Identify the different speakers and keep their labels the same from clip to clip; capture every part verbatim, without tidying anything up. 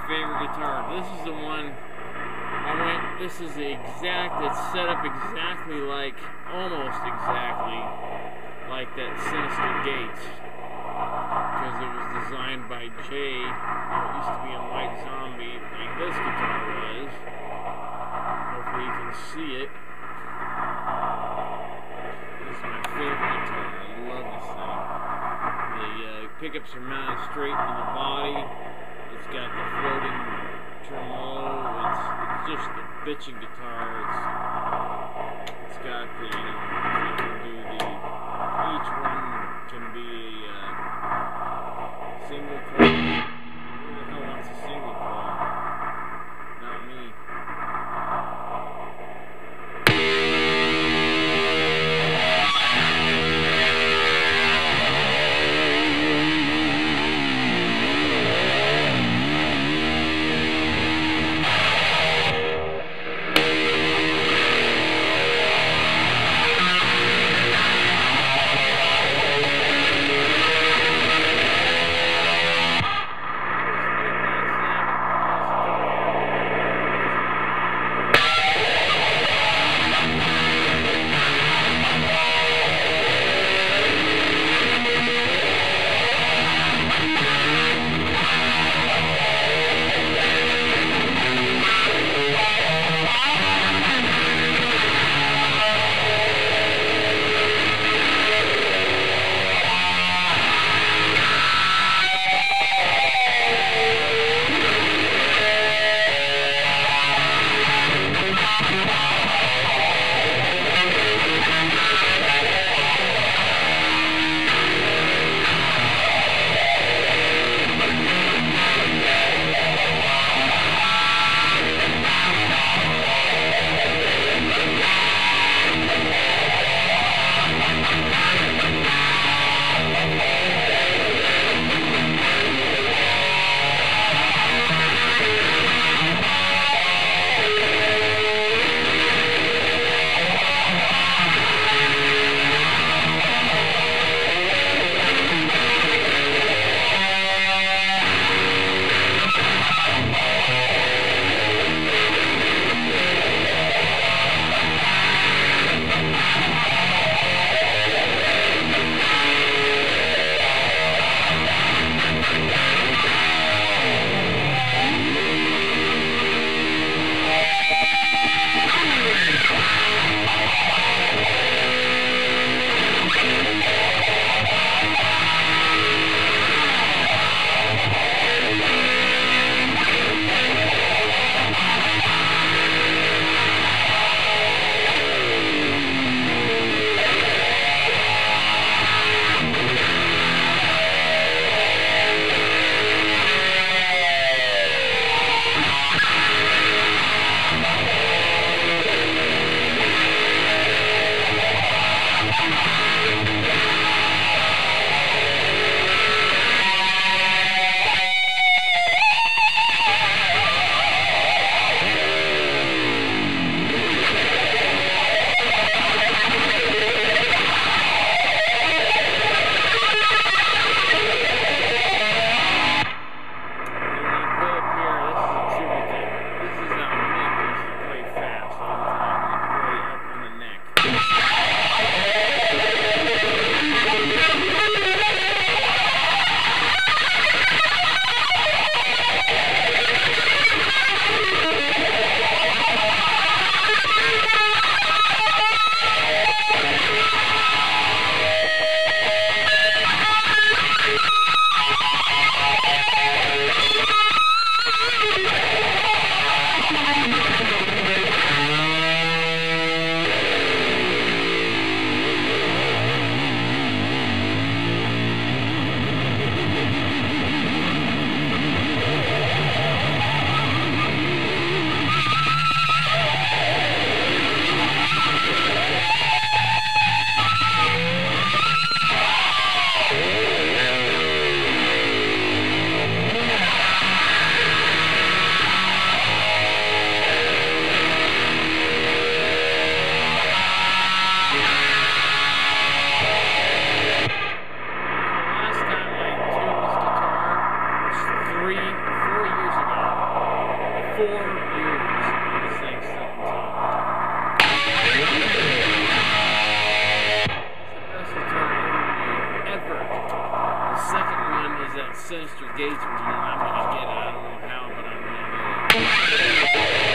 Speaker 1: favorite guitar. This is the one I went, this is the exact, it's set up exactly like, almost exactly like that Sinister Gates. Because it was designed by Jay. It used to be in White Zombie, like this guitar was. Hopefully you can see it. This is my favorite guitar. I love this thing. The uh, pickups are mounted straight to the body. It's got the floating tremolo. It's, it's just a bitchin' guitar. It's, it's got the, you know, you can do the, each one can be a uh, single coil. Who the hell wants a single coil? Not me. there's that Sinister Gates one, and I'm gonna get it. I don't know how, but I'm gonna get it.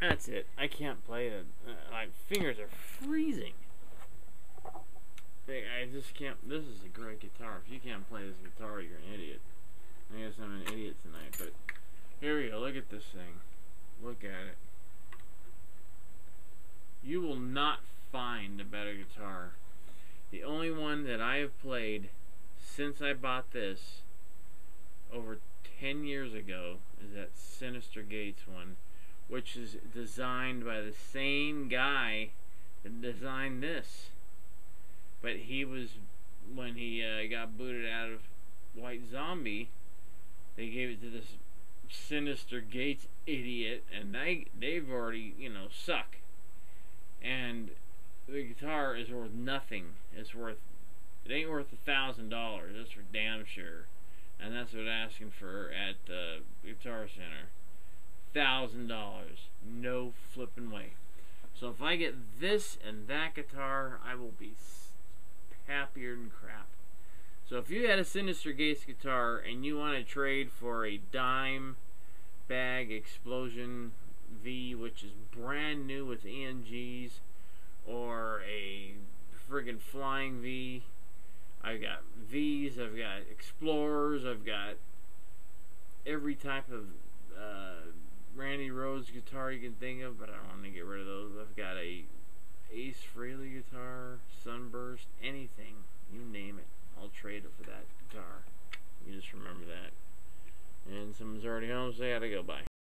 Speaker 1: that's it. I can't play it. Uh, my fingers are freezing. They, I just can't. This is a great guitar. If you can't play this guitar, you're an idiot. I guess I'm an idiot tonight, but here we go. Look at this thing. Look at it. You will not find a better guitar. The only one that I have played since I bought this over ten years ago is that Sinister Gates one, which is designed by the same guy that designed this. But he was, when he uh, got booted out of White Zombie, they gave it to this Sinister Gates idiot, and they, they've already, you know, suck. And the guitar is worth nothing. It's worth, it ain't worth a thousand dollars. That's for damn sure. And that's what I'm asking for at the uh, Guitar Center. Thousand dollars. No flipping way. So if I get this and that guitar, I will be happier than crap. So if you had a Sinister Gates guitar and you want to trade for a dime bag Explosion V, which is brand new with E N Gs, or a friggin' Flying V, I've got Vs, I've got Explorers, I've got every type of uh, Randy Rhoads guitar you can think of, but I don't want to get rid of those. I've got a Ace Frehley guitar, Sunburst, anything, you name it. I'll trade it for that guitar. You just remember that. And someone's already home, so I gotta go. Bye.